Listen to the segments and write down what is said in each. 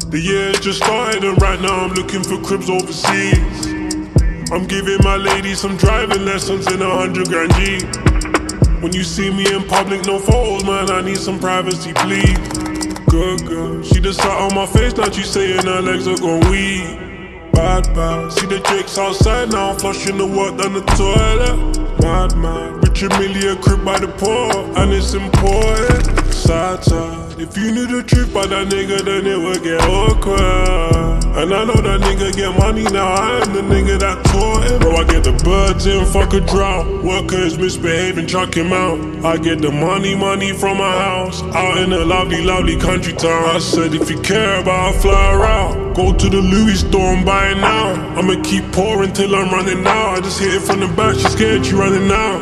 The year just started and right now I'm looking for cribs overseas. I'm giving my lady some driving lessons in 100 grand G. When you see me in public, no photos, man, I need some privacy, please. Good girl, she just sat on my face, now she saying her legs are gone weak. Bad, bad, see the Jakes outside now, flushing the water down the toilet. Mad, mad, rich and million crib by the poor, and it's important. Sad, sad, if you knew the truth about that nigga, then it would get awkward. And I know that nigga get money now, I am the nigga that taught him. Bro, I get the birds in, fuck a drought. Workers misbehaving, chuck him out. I get the money from my house, out in a lovely, lovely country town. I said if you care about, I'll fly around. Go to the Louis store and buy it now. I'ma keep pouring till I'm running out. I just hit it from the back, she's scared, she running out.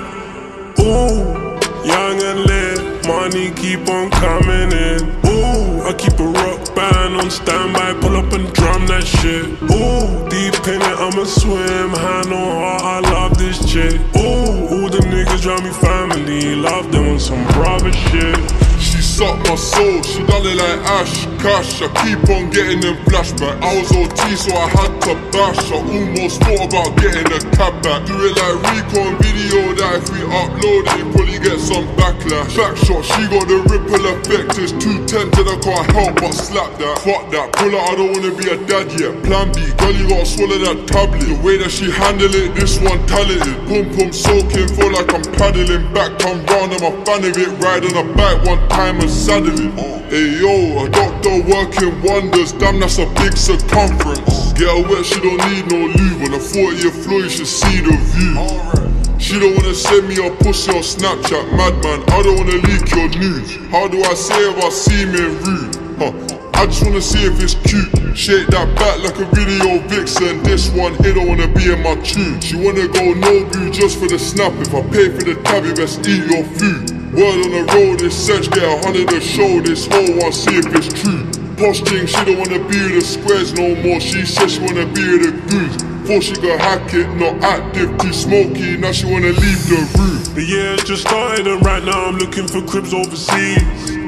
Ooh, young and lit, money keep on coming in. Ooh, I keep a rock band on standby, pull up and drum that shit. Ooh, deep in it, I'ma swim, hand on heart, I love this chick. Ooh, all the niggas around me family, love them on some brother shit. She sucked my soul, she done it like Ash Cash. I keep on getting them flashbacks. I was OT so I had to bash. I almost thought about getting a cab back. Do it like Rico on video, that if we upload it, probably get some backlash. Backshot, she got the ripple effect. It's too tempted, I can't help but slap that. Fuck that, pull out, I don't wanna be a dad yet. Plan B, girl you gotta swallow that tablet. The way that she handle it, this one talented. Pum pum soaking, feel like I'm paddling back. Come round, I'm a fan of it. Ride on a bike one time and saddle it. Hey yo, a doctor working wonders. Damn, that's a big circumference. Get her wet, she don't need no lube. On a 40th floor, you should see the view. She don't wanna send me a pussy on Snapchat, madman. I don't wanna leak your news. How do I say if I seem rude? I just wanna see if it's cute. Shake that back like a video vixen. This one here don't wanna be in my tune. She wanna go no boo just for the snap. If I pay for the tab, you best eat your food. Word on the road, this search, get 100 to show. This whole one, see if it's true. Posh thing, she don't wanna be with the squares no more. She said she wanna be with the goons. Before she could hack it, not active, too smoky. Now she wanna leave the room. The year just started and right now I'm looking for cribs overseas.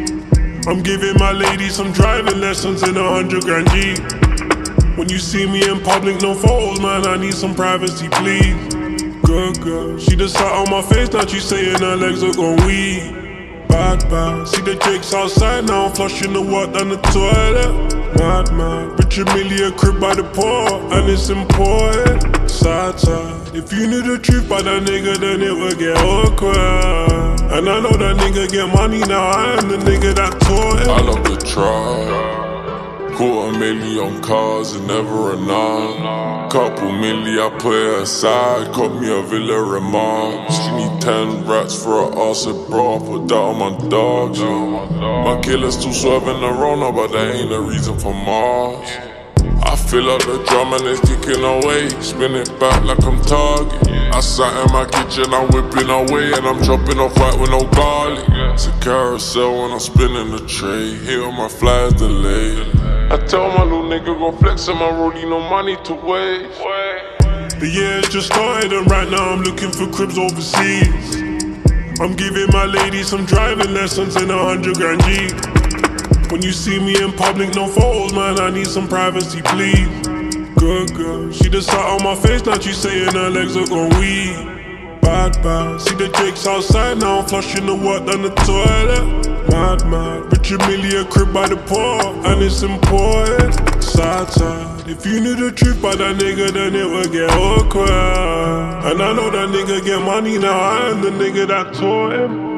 I'm giving my lady some driving lessons in 100 grand G. When you see me in public, no photos, man, I need some privacy, please. Good girl, she just sat on my face, now she saying her legs are gone weak. Bad, bad, see the Jakes outside now, flushing the water down the toilet. Mad, mad, rich and million crib by the poor, and it's important. Sad, sad, if you knew the truth about that nigga, then it would get awkward. And I know that nigga get money now, I am the nigga that taught him. I love the tribe. $250,000 cars and never enough. Couple milli, I put it aside. Caught me a Villa Remark. She need 10 rats for her ass, bro. I put that on my dogs. My killer's still swerving the Rona, but that ain't a reason for Mars. I fill up the drum and it's kicking away. Spin it back like I'm Target. I sat in my kitchen, I'm whipping away, and I'm dropping off white with no garlic. It's a carousel when I'm spinning the tray. Hit on my flies delayed. I tell my little nigga go flex on my rollie, no money to waste. The year just started and right now I'm looking for cribs overseas. I'm giving my lady some driving lessons in 100 grand G. When you see me in public, no photos, man, I need some privacy, please. Good girl, she just sat on my face, now she saying her legs are gone weak. Bad, bad, see the Jakes outside now, flushing the water down the toilet. Mad, mad, rich and million crib by the poor, and it's important. Sad, sad, if you knew the truth about that nigga, then it would get awkward. And I know that nigga get money now, I am the nigga that taught him.